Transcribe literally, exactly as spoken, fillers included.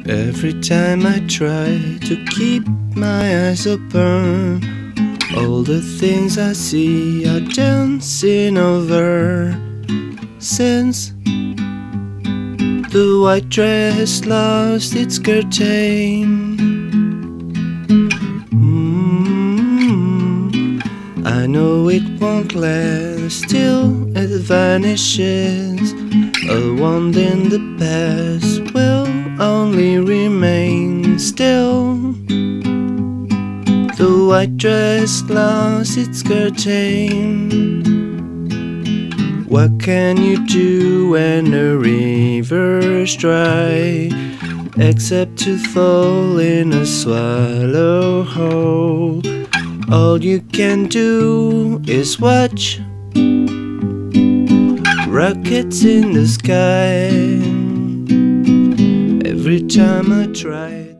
Every time I try to keep my eyes open, all the things I see are dancing over. Since the white dress lost its curtain, mm, I know it won't last till it vanishes. A wand in the past will only remain still. The white dress lost its curtain. What can you do when the river's dry, except to fall in a swallow hole? All you can do is watch rockets in the sky. Every time I try